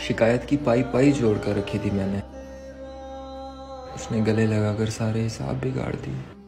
शिकायत की पाई पाई जोड़ कर रखी थी मैंने। उसने गले लगाकर सारे हिसाब बिगाड़ दिए।